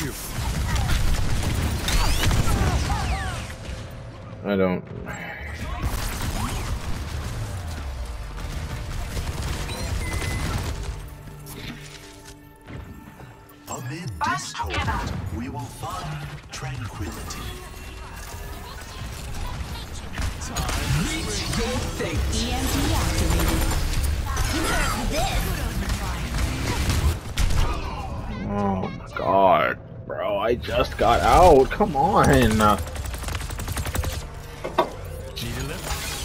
you. I don't. Amid discord, we will find tranquility. Reach your fate. EMP activated. Oh my god, bro! I just got out. Come on. G to lift.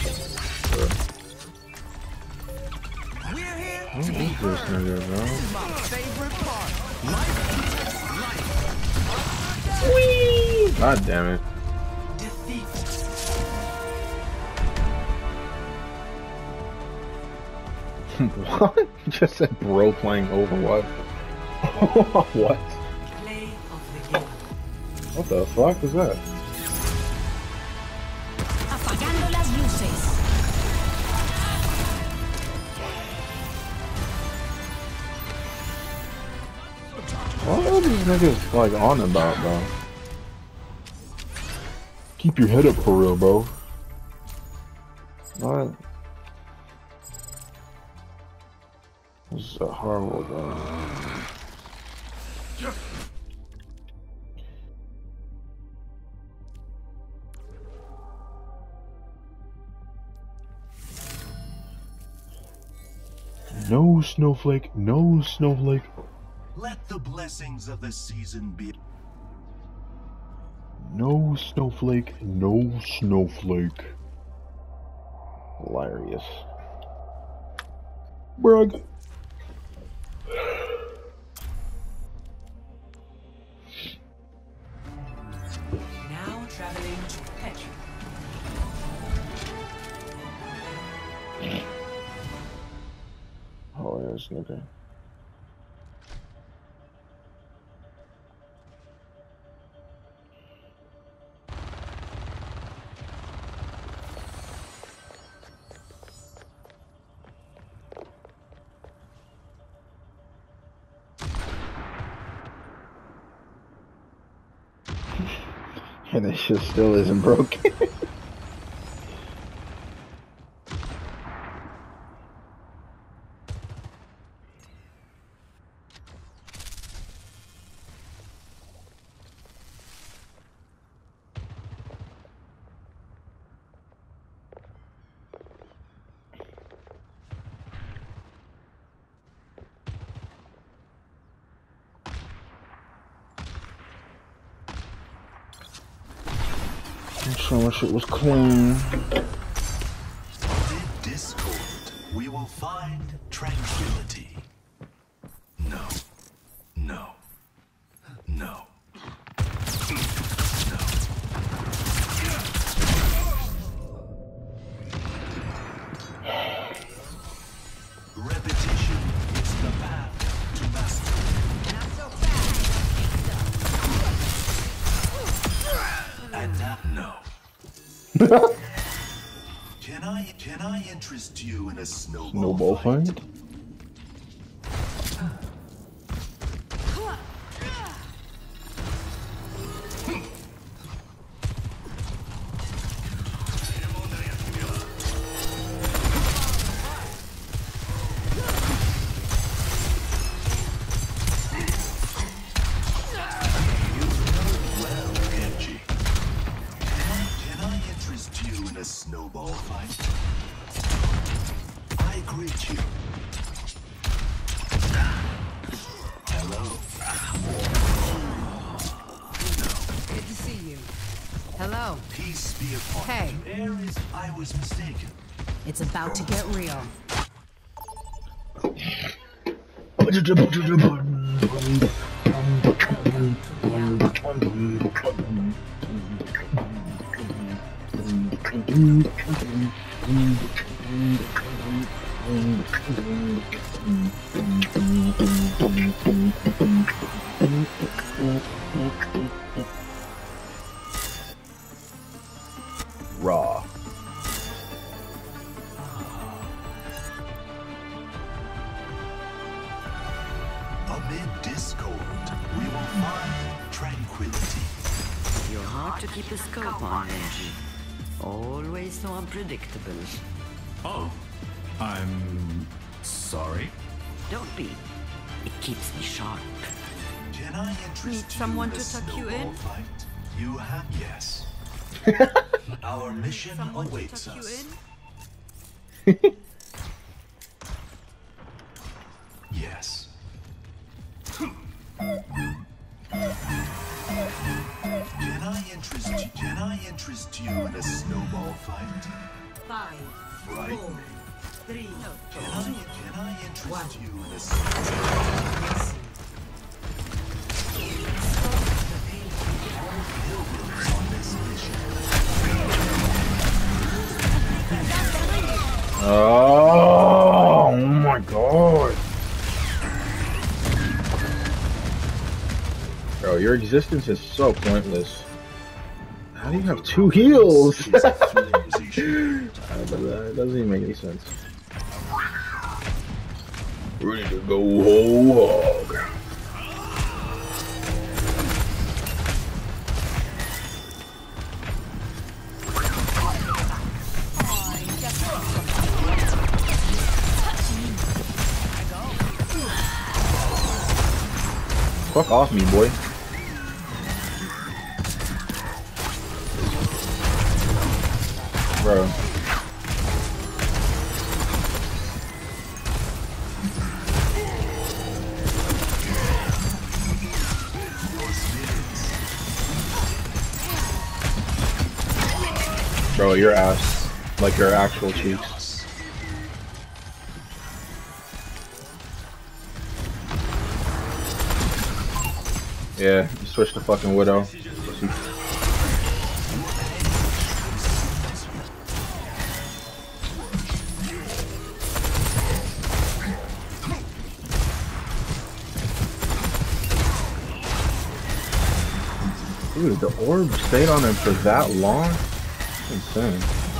We're here. What is this nigga, bro? This is my favorite part. Life takes life. Whee! God damn it. Defeat. What? You just said bro playing Overwatch. What? Play of the game. What the fuck is that? Apagando las luces. What are these niggas like on about, bro? Keep your head up for real, bro. What? This is a horrible game. No snowflake, no snowflake. Let the blessings of the season be. No snowflake, no snowflake. Hilarious. Brug. Now traveling to Petra. Oh, yes, okay. And this shit still isn't broken. I'm sure my shit was clean. Amid discord, we will find tranquility. No. No. No. Repetition is the path to mastery. Not so fast. And now, no. Can I interest you in a Snowball fight? Well, Genji. Can I interest you in a snowball fight? I greet you. Hello. Good to see you. Hello. Peace be upon Hey. you. Ares, I was mistaken. It's about to get real. Raw. Amid discord, we will find hard to keep a scope on, Benji. Always so unpredictable. Oh, I'm sorry. Don't be. It keeps me sharp. Can I interest Need you someone in a to tuck you snowball in? fight? You have yes. Our mission Someone to awaits tuck you us. in? Yes. Can I interest you in a snowball fight? 5, Right. 4, 3, Can I interest One. you in a snowball fight? Oh my god. Bro, your existence is so pointless. How do you have 2 heals? That doesn't even make any sense. Ready to go whole hog. Fuck off me, boy. Bro. Bro, your ass. Like your actual cheeks. Yeah, you switch to fucking Widow. Dude, the orb stayed on him for that long? Insane.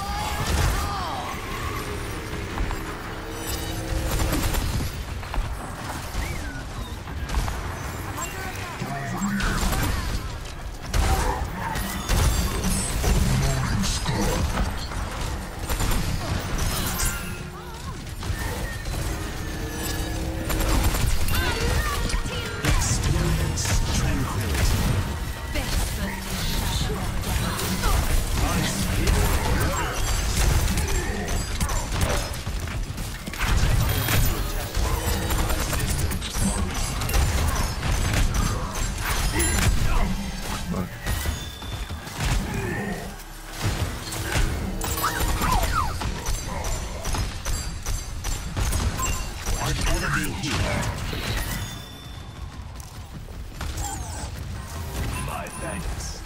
My thanks.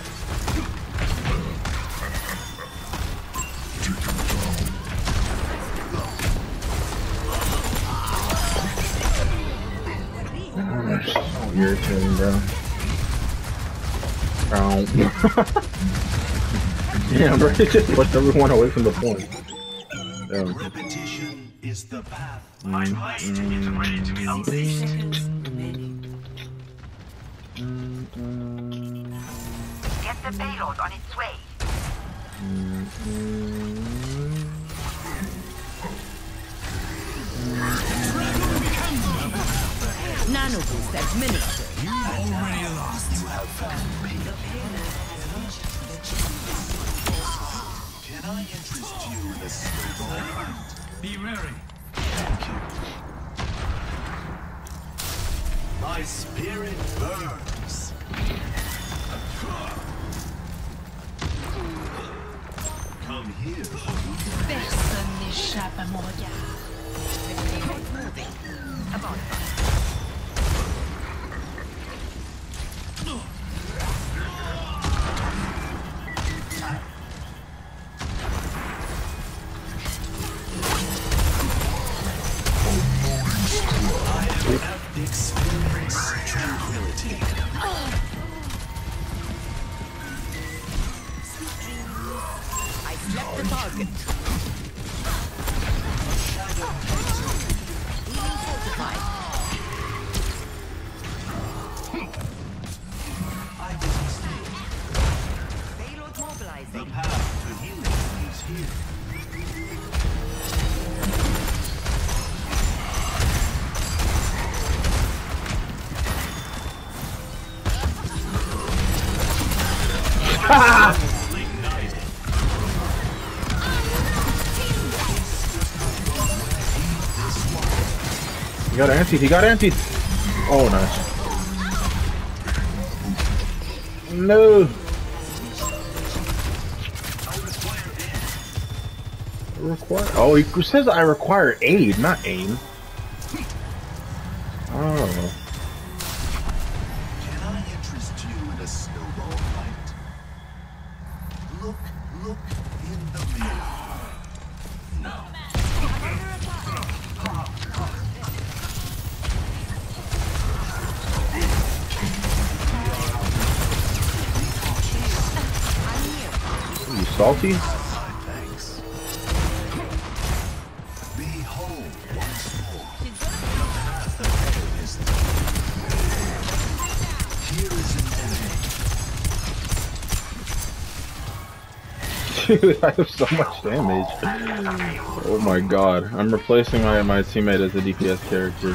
That's so irritating, bro. Ow. Yeah, bro, it just pushed everyone away from the point. Damn. Repetition is the path. Get the payload on its way. Nano boost administered. You already lost. Can I interest you in a snowball fight? Be wary. Thank you. My spirit burns. Come here. Personne n'échappe à mon regard. Experience tranquility. I slept the target. Healing fortified. I was mistaken. He got anti. He got anti. Oh, nice. No. Oh, he says I require aid, not aim. Oh. Can I interest you in a snowball fight? Look in the mirror. No. You salty? Thanks. Behold once more. Here is an enemy. Dude, I have so much damage. Oh my god. I'm replacing my teammate as a DPS character.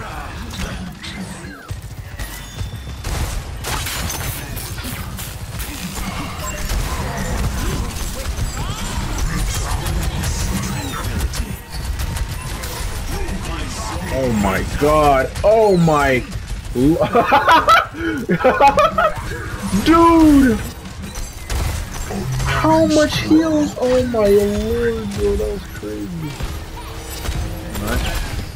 Oh my god. Oh my. Dude! How much heals? Oh my lord, bro, that was crazy. Nice.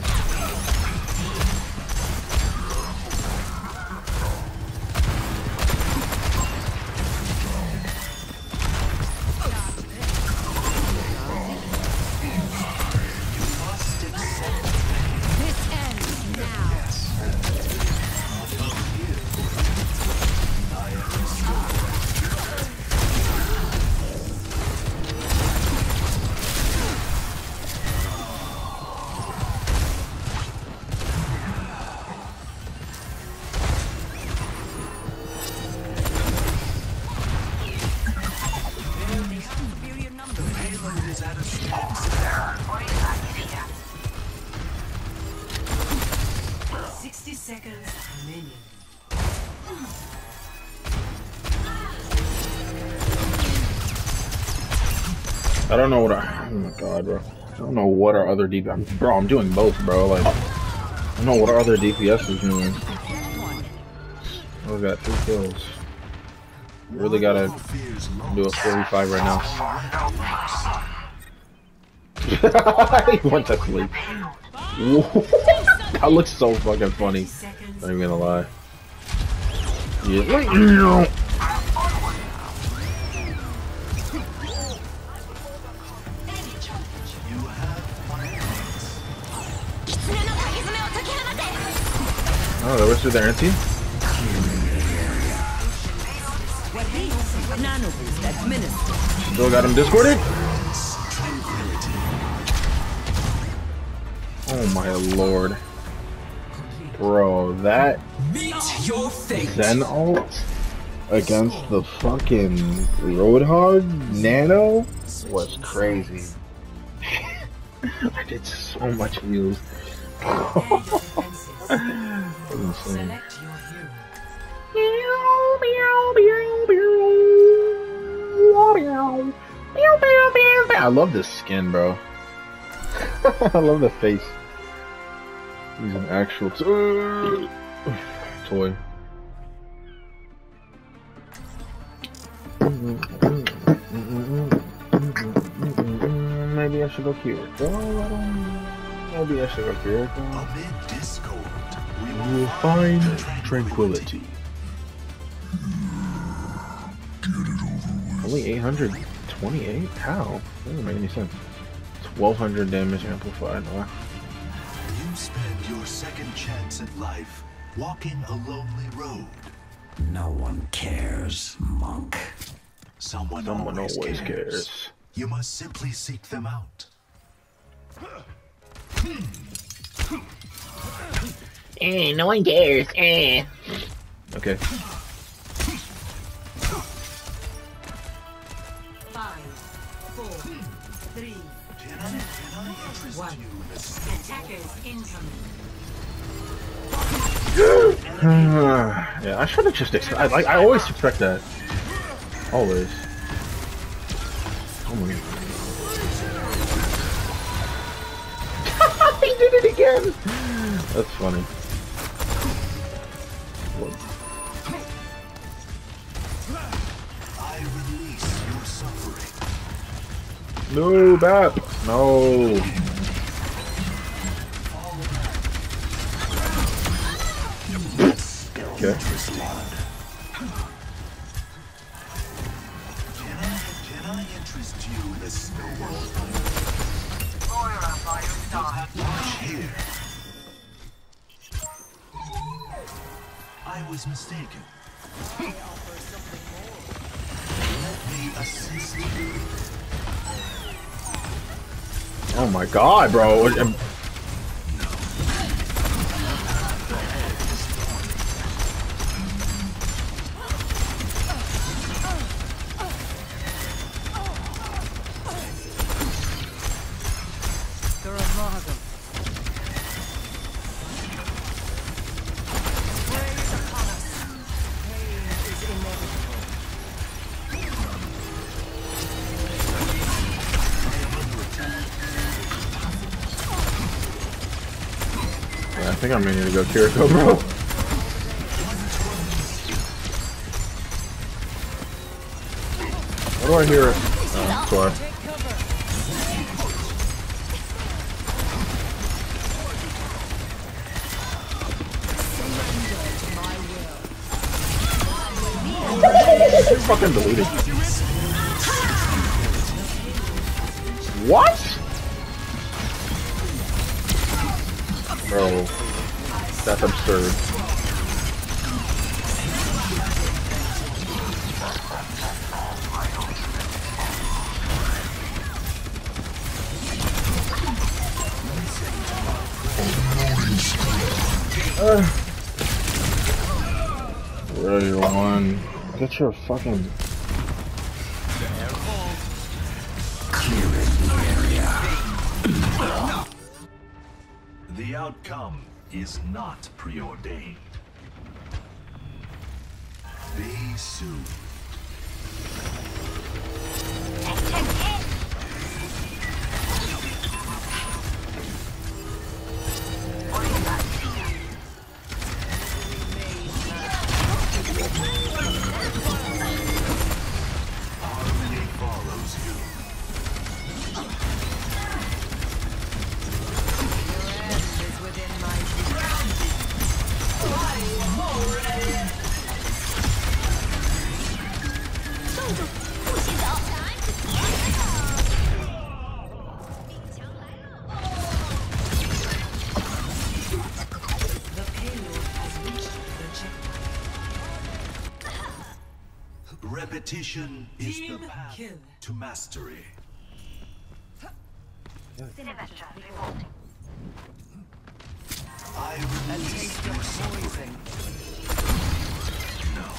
This ends now. Superior number. Payload is at a standstill. 45 is here. 60 seconds remaining. I don't know what oh my god, bro. I don't know what our other DPS. Bro, I'm doing both, bro. Like, I don't know what our other DPS is doing. We got 3 kills. Really gotta do a 45 right now. He went to sleep. That looks so fucking funny. Not even gonna lie. Yeah. Oh, the rest of their anti? Nano boost administered. Still got him discorded? Oh my lord. Bro, that Zen ult against the fucking Roadhog Nano was crazy. I did so much heals. Insane. I love this skin, bro. I love the face. He's an actual toy. Maybe I should go Kiriko. Maybe I should go Kiriko. Amid discord, we You will find tranquility. Only 828? How? That doesn't make any sense. 1200 damage amplified. Wow. You spend your second chance at life walking a lonely road. No one cares, monk. Someone always cares. You must simply seek them out. No one cares. Okay. 5, 4, 3, Can I interest 1. you in a Attackers incoming. Yeah, I should have just I always expect that. Always. Oh my. He did it again! That's funny. I release your suffering. No, Bap! No! Okay. Can I interest you in a snowball fight? Moira by your side. Watch here. I was mistaken. Let me assist you. Oh my god, bro! I think I may need to go Kiriko, bro. What do I hear? Oh, sorry. It's fucking deleted. What? Bro, that's absurd. Really, one. Get your fucking. The outcome is not preordained. Be soon. Harmony follows you. The payload has reached the checkpoint. Repetition is Team the path kill. to mastery. Sinister revolting. I release your suffering. No.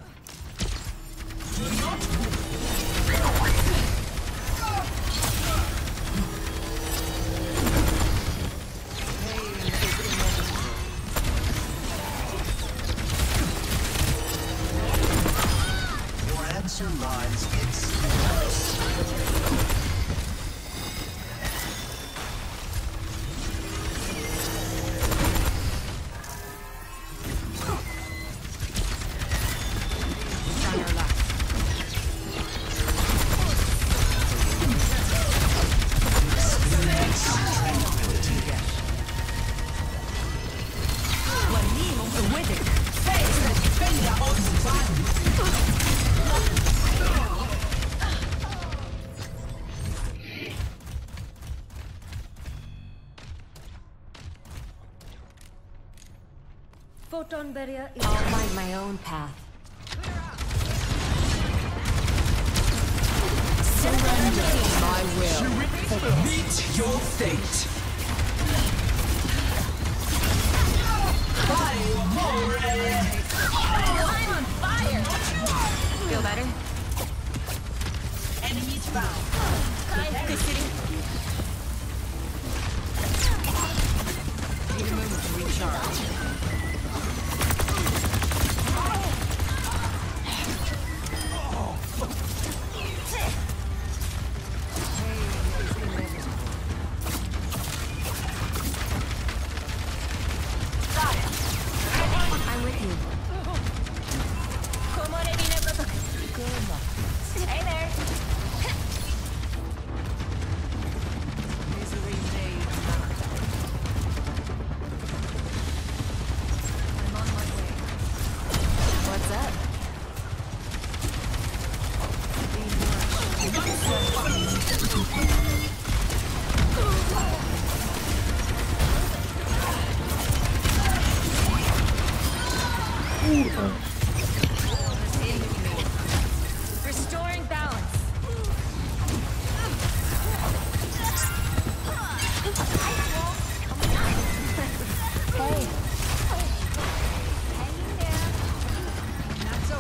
Your answer lies in silence. Photon barrier is... I'll find my own path. Surrender to my will. Meet your fate. I'm on fire! Feel better? Enemies found. Hi, good city. Need a moment to recharge.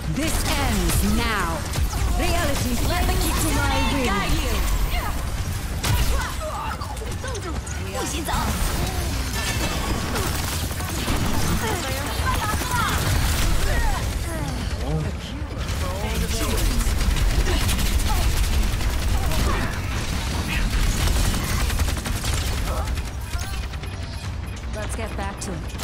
This ends now. Reality, let me keep to my will. Let's get back to it.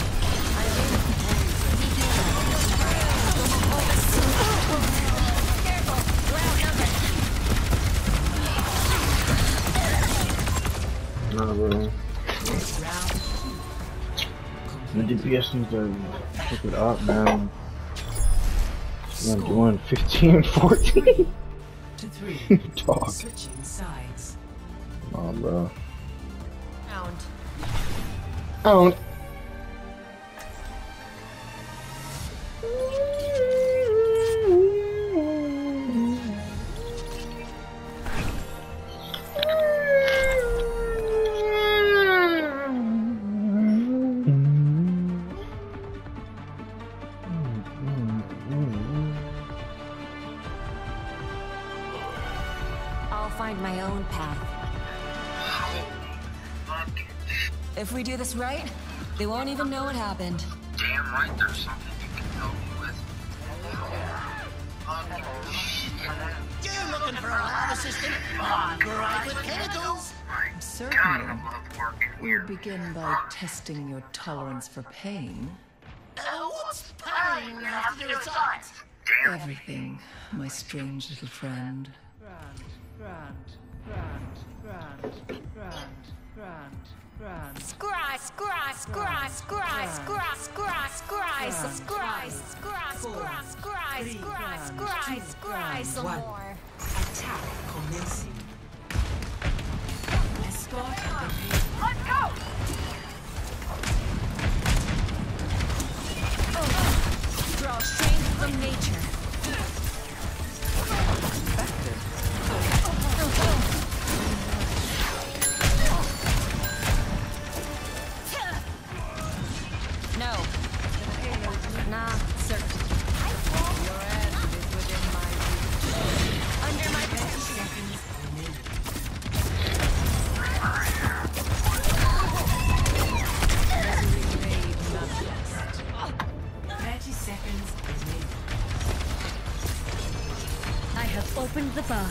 Nah, bro. The DPS needs to pick it up, man. I'm doing 15, 14. To 3. Dog. Switching sides. Come on, bro. Round. Oh. I'll find my own path. If we do this right, they won't even know what happened. Damn right there's something you can help me with. You're looking for a lab assistant? On right with chemicals. Certainly. We would begin by testing your tolerance for pain. What's pain have to do with science? Everything, my strange little friend. Scry, scry, scry, scry, scry, scry, scry, scry, scry, scry, scry, scry, scry, scry, some more. Attack commencing. Escort at the Let's go! Draw strength from nature. No. Nah, sir. Your end is within my reach. Under my protection. 30 seconds remaining. I have opened the bar.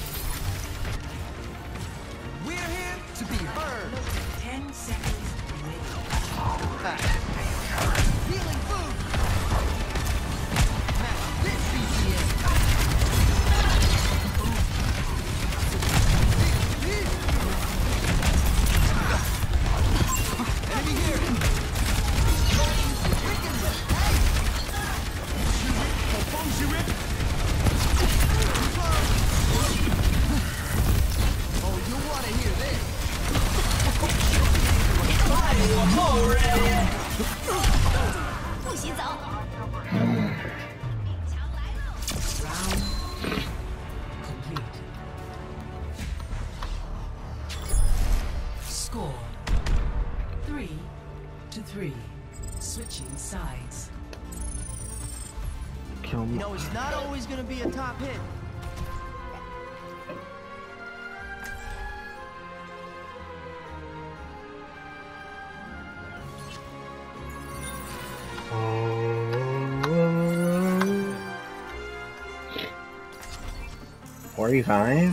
We're here to be heard. 10 seconds remaining. Healing food. Now this BTS. Enemy here. Oh, you want to hear this? Round complete. Score 3-3. Switching sides. Kill me. You know, it's not always going to be a top hit. Are you fine?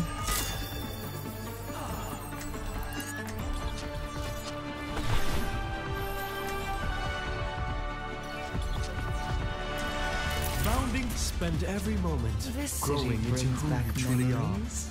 Bounding, spend every moment This growing city into brings who back you truly are. memories.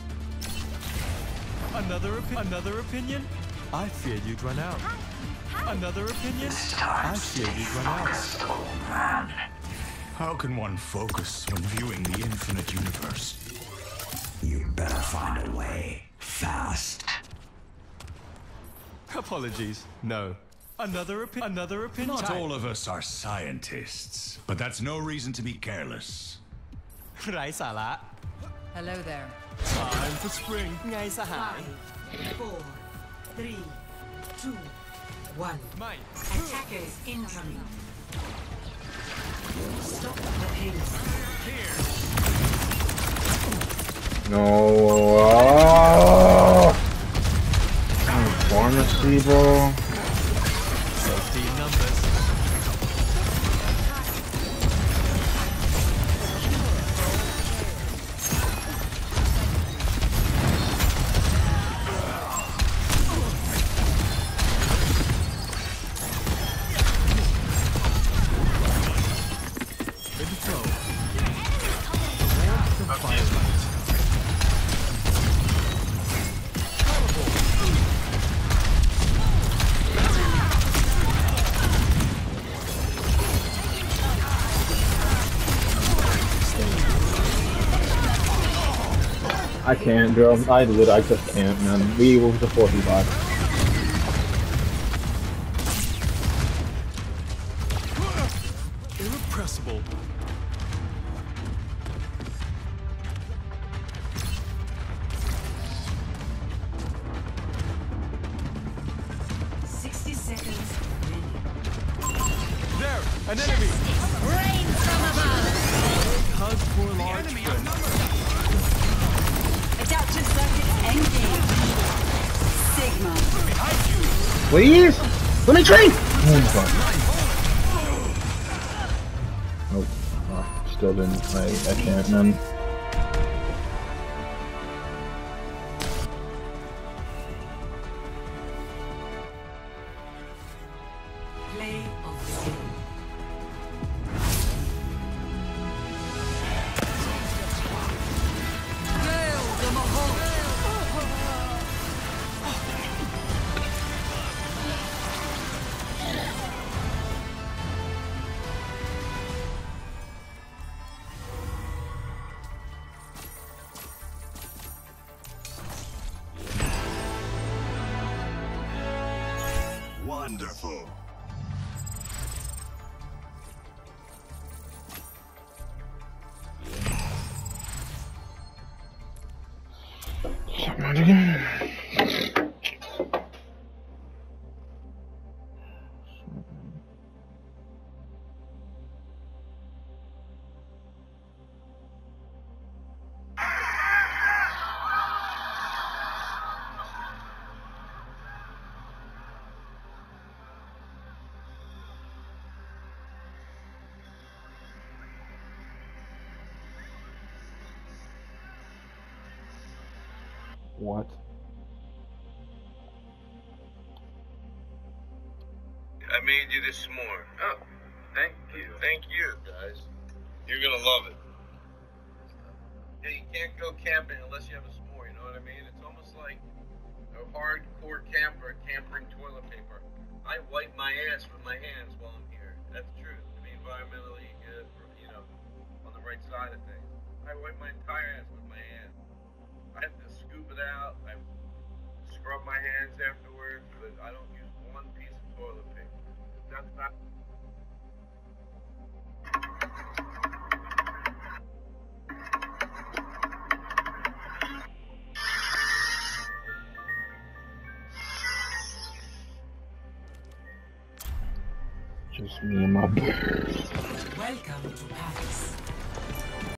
Another opinion? I feared you'd run out. Another opinion? I feared you'd run out. How can one focus when viewing the infinite universe? You better find a way. Fast. Apologies. No. Another opinion? Not all of us are scientists, but that's no reason to be careless. ไร้สาระ Hello there. Time for spring ไงสหาย 4, 3, 2, 1. ไม่ Attackers incoming. Stop the payload. No. Oh, pharmacy, bro. Safety in numbers. Ready to go. Towards the firelight. I can't, bro. I just can't, man. We were the 45. Irrepressible. There! An enemy! Rain from above. Hug for large friend. Adaptive circuit engaged. Sigma. Please? Let me train! Oh my god. Nope. Oh, still didn't. I can't, man. Play of the game. Wonderful. Someone again. What? I made you this s'more. Oh, thank you. Thank you, guys. You're gonna love it. Yeah, you can't go camping unless you have a s'more, you know what I mean? It's almost like a hardcore camper campering toilet paper. I wipe my ass with my hands while I'm here. That's true. To be environmentally, on the right side of things. I wipe my entire ass with my hands. I have to scoop it out. I scrub my hands afterwards, but I don't use one piece of toilet paper. That's not. Just me and my bird. Welcome to Paris.